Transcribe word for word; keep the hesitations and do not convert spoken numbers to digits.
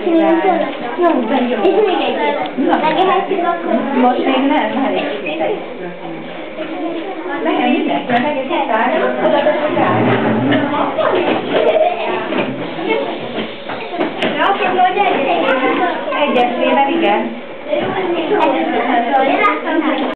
És még egy. Megehetjük akkor. Most még nem, mehet. Mehet mindenki, mert egész itt áll, oda teszünk rá. De akkor hogy egyesével? Egyesével, igen. Egyesével.